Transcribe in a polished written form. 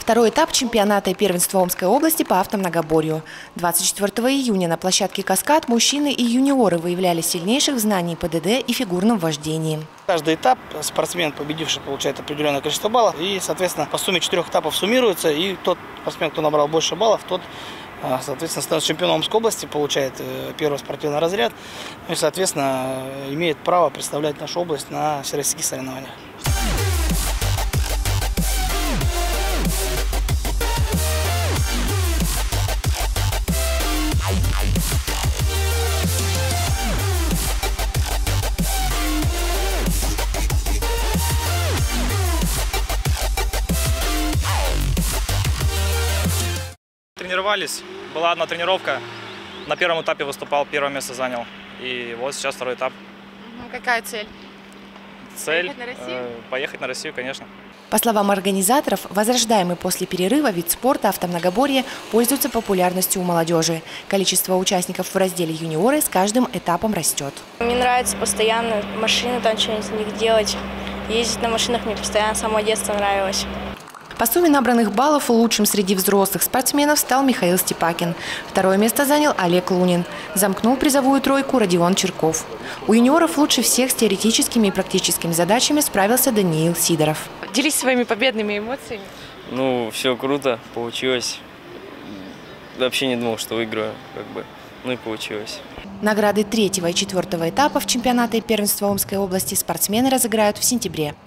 Второй этап чемпионата и первенства Омской области по автомногоборью. 24 июня на площадке «Каскад» мужчины и юниоры выявляли сильнейших в знании ПДД и фигурном вождении. Каждый этап спортсмен, победивший, получает определенное количество баллов. И, соответственно, по сумме 4 этапов суммируется. И тот спортсмен, кто набрал больше баллов, тот, соответственно, становится чемпионом Омской области, получает первый спортивный разряд. Ну и, соответственно, имеет право представлять нашу область на всероссийских соревнованиях. Тренировались, была одна тренировка, на первом этапе выступал, первое место занял, и вот сейчас второй этап. Какая цель? Цель поехать на Россию? Поехать на Россию, конечно. По словам организаторов, возрождаемый после перерыва вид спорта автомногоборье пользуется популярностью у молодежи. Количество участников в разделе «Юниоры» с каждым этапом растет. Мне нравится постоянно машины, там что-нибудь на них делать. Ездить на машинах мне постоянно с самого детства нравилось. По сумме набранных баллов лучшим среди взрослых спортсменов стал Михаил Степакин. Второе место занял Олег Лунин. Замкнул призовую тройку Родион Черков. У юниоров лучше всех с теоретическими и практическими задачами справился Даниил Сидоров. Делись своими победными эмоциями. Ну, все круто, получилось. Вообще не думал, что выиграю, ну и получилось. Награды 3-го и 4-го этапов чемпионата и первенства Омской области спортсмены разыграют в сентябре.